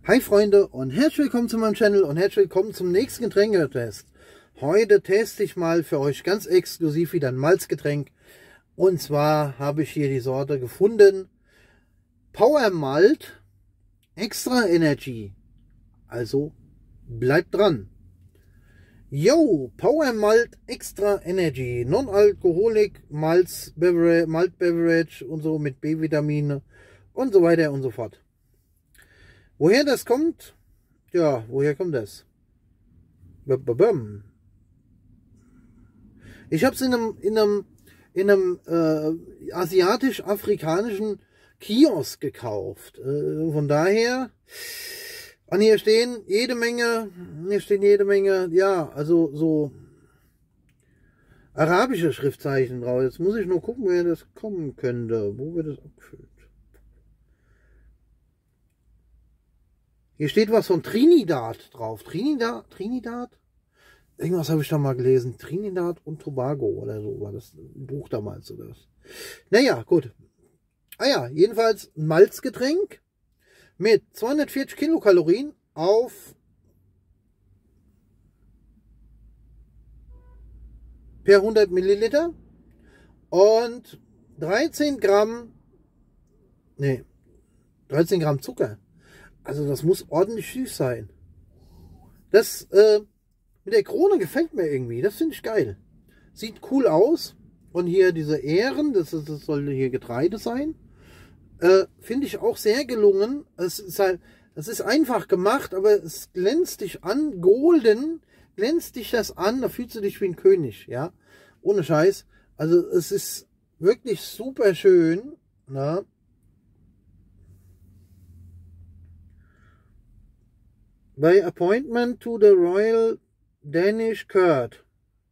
Hi Freunde und herzlich willkommen zu meinem Channel und herzlich willkommen zum nächsten Getränketest. Heute teste ich mal für euch ganz exklusiv wieder ein Malzgetränk. Und zwar habe ich hier die Sorte gefunden. Power Malt Extra Energy. Also bleibt dran. Yo, Power Malt Extra Energy. Non-Alkoholik Malt Beverage und so mit B-Vitamine und so weiter und so fort. Woher das kommt? Ja, woher kommt das? Ich habe es in einem asiatisch-afrikanischen Kiosk gekauft. Von daher, und hier stehen jede Menge, ja, also so arabische Schriftzeichen drauf. Jetzt muss ich nur gucken, woher das kommen könnte. Wo wird das abgefüllt? Hier steht was von Trinidad drauf. Trinidad? Irgendwas habe ich da mal gelesen. Trinidad und Tobago oder so war das Buch damals oder was. Naja, gut. Ah ja, jedenfalls ein Malzgetränk mit 240 Kilokalorien auf per 100 Milliliter und 13 Gramm Zucker. Also das muss ordentlich süß sein. Das mit der Krone gefällt mir irgendwie. Das finde ich geil. Sieht cool aus. Und hier diese Ähren, das soll hier Getreide sein. Finde ich auch sehr gelungen. Es ist einfach gemacht, aber es glänzt dich an. Golden glänzt dich das an. Da fühlst du dich wie ein König. Ja, ohne Scheiß. Also es ist wirklich super schön. Na? By appointment to the Royal Danish Court.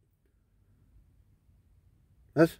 Was?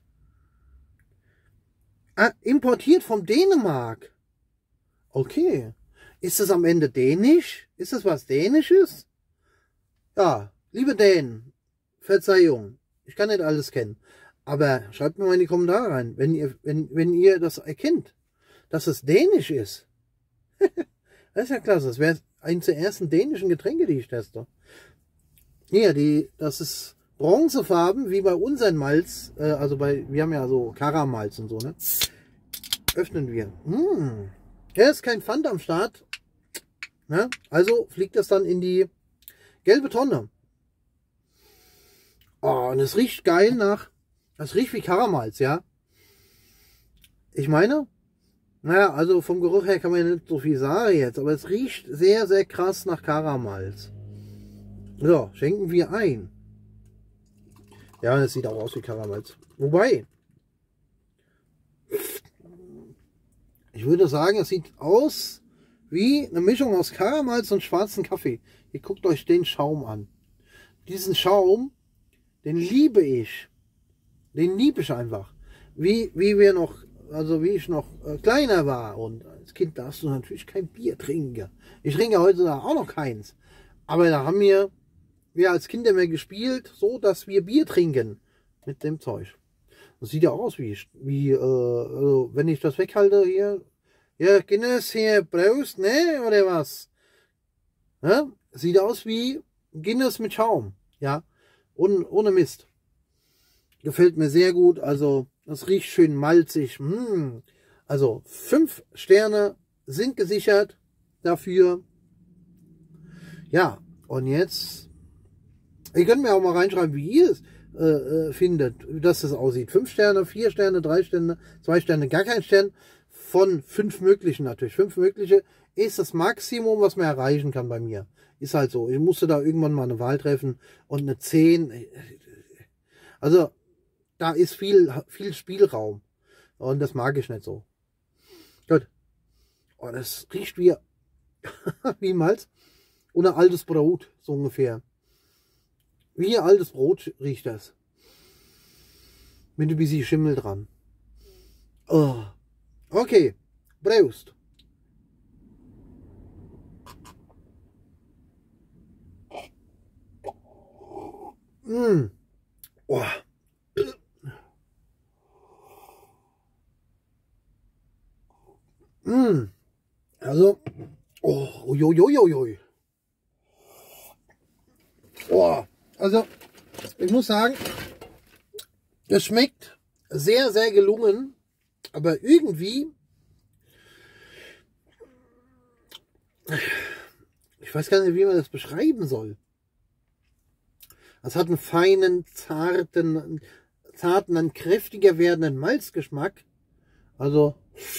Ah, importiert vom Dänemark. Okay. Ist es am Ende dänisch? Ist es was Dänisches? Ja, liebe Dänen, Verzeihung. Ich kann nicht alles kennen. Aber schreibt mir mal in die Kommentare rein, wenn ihr das erkennt, dass es dänisch ist. Das ist ja klasse. Das wäre eines der ersten dänischen Getränke, die ich teste. Hier, das ist bronzefarben, wie bei unseren Malz. Also wir haben ja so Karamalz und so, ne? Öffnen wir. Ja, ist kein Pfand am Start. Ne? Also fliegt das dann in die gelbe Tonne. Oh, und es riecht geil es riecht wie Karamalz, ja. Ich meine, naja, also vom Geruch her kann man ja nicht so viel sagen jetzt, aber es riecht sehr, sehr krass nach Karamalz. So, schenken wir ein. Ja, das sieht auch aus wie Karamalz. Wobei, ich würde sagen, es sieht aus wie eine Mischung aus Karamalz und schwarzen Kaffee. Ihr guckt euch den Schaum an. Diesen Schaum, den liebe ich. Den liebe ich einfach. Wie ich noch kleiner war. Und als Kind darfst du natürlich kein Bier trinken. Ich trinke heute auch noch keins. Aber da haben wir als Kinder immer gespielt, so dass wir Bier trinken mit dem Zeug. Das sieht ja aus also wenn ich das weghalte hier, ja, Guinness hier, Prost, ne, oder was? Ja? Sieht aus wie Guinness mit Schaum, ja, und ohne Mist. Gefällt mir sehr gut, also das riecht schön malzig. Also 5 Sterne sind gesichert dafür. Ja, und jetzt, ihr könnt mir auch mal reinschreiben, wie ihr es findet, dass es aussieht. 5 Sterne, 4 Sterne, 3 Sterne, 2 Sterne, gar kein Stern. Von 5 möglichen natürlich. 5 mögliche ist das Maximum, was man erreichen kann bei mir. Ist halt so. Ich musste da irgendwann mal eine Wahl treffen und eine 10. Also da ist viel Spielraum. Und das mag ich nicht so. Gut. Oh, das riecht wie, wie Malz. Und ein altes Brot, so ungefähr. Wie ein altes Brot riecht das. Mit ein bisschen Schimmel dran. Oh. Okay. Prost. Oh. Also, oh, Uiuiuiui. Oh, also ich muss sagen, es schmeckt sehr, sehr gelungen, aber irgendwie, ich weiß gar nicht, wie man das beschreiben soll. Es hat einen feinen, zarten, dann kräftiger werdenden Malzgeschmack. Also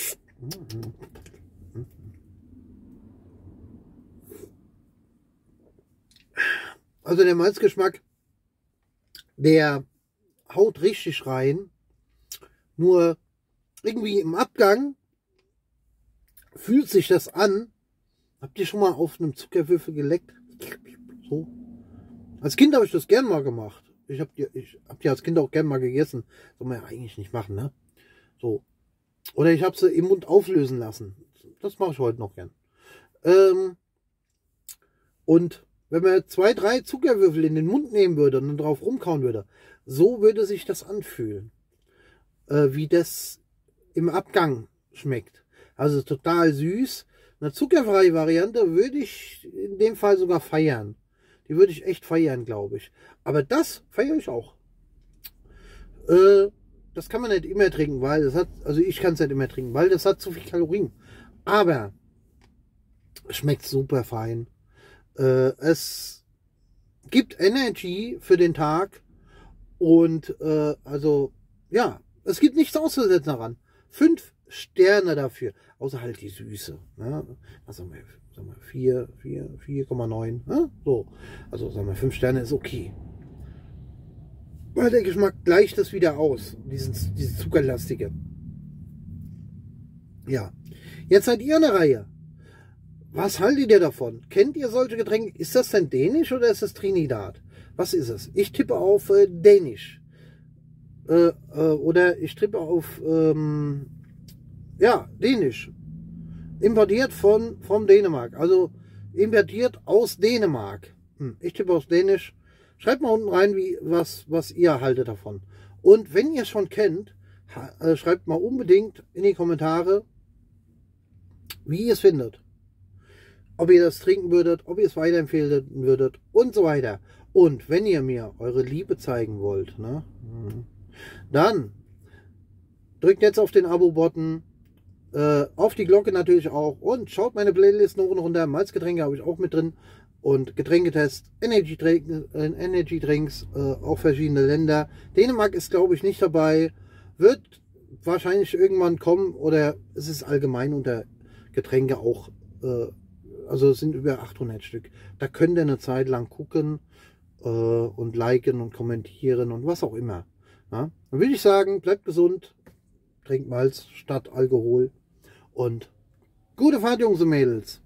der Malzgeschmack, der haut richtig rein. Nur irgendwie im Abgang fühlt sich das an. Habt ihr schon mal auf einem Zuckerwürfel geleckt? So. Als Kind habe ich das gern mal gemacht. Ich hab die als Kind auch gern mal gegessen. Soll man ja eigentlich nicht machen, ne? So. Oder ich habe sie im Mund auflösen lassen. Das mache ich heute noch gern. Und wenn man 2, 3 Zuckerwürfel in den Mund nehmen würde und dann drauf rumkauen würde, so würde sich das anfühlen. Wie das im Abgang schmeckt. Also total süß. Eine zuckerfreie Variante würde ich in dem Fall sogar feiern. Die würde ich echt feiern, glaube ich. Aber das feiere ich auch. Das kann man nicht immer trinken, weil das hat, also ich kann es nicht immer trinken, weil das hat zu viel Kalorien. Aber es schmeckt super fein. Es gibt Energy für den Tag und also ja, es gibt nichts auszusetzen daran. 5 Sterne dafür, außer halt die Süße. Ne? Also sagen wir 4,9. Ne? So, also sagen wir 5 Sterne ist okay. Weil der Geschmack gleicht das wieder aus, diese zuckerlastige. Ja, jetzt seid ihr eine Reihe. Was haltet ihr davon? Kennt ihr solche Getränke? Ist das denn Dänisch oder ist das Trinidad? Was ist es? Ich tippe auf Dänisch. Oder ich tippe auf ja, Dänisch. Importiert vom Dänemark. Also importiert aus Dänemark. Ich tippe auf Dänisch. Schreibt mal unten rein, was ihr haltet davon. Und wenn ihr es schon kennt, schreibt mal unbedingt in die Kommentare, wie ihr es findet. Ob ihr das trinken würdet, ob ihr es weiterempfehlen würdet und so weiter. Und wenn ihr mir eure Liebe zeigen wollt, ne, dann drückt jetzt auf den Abo-Button, auf die Glocke natürlich auch und schaut meine Playlist noch runter. Malzgetränke habe ich auch mit drin und Getränketest, Energy Drinks, auch verschiedene Länder. Dänemark ist, glaube ich, nicht dabei, wird wahrscheinlich irgendwann kommen oder es ist allgemein unter Getränke auch, also es sind über 800 Stück. Da könnt ihr eine Zeit lang gucken und liken und kommentieren und was auch immer. Ja? Dann würde ich sagen, bleibt gesund, trinkt Malz statt Alkohol und gute Fahrt, Jungs und Mädels.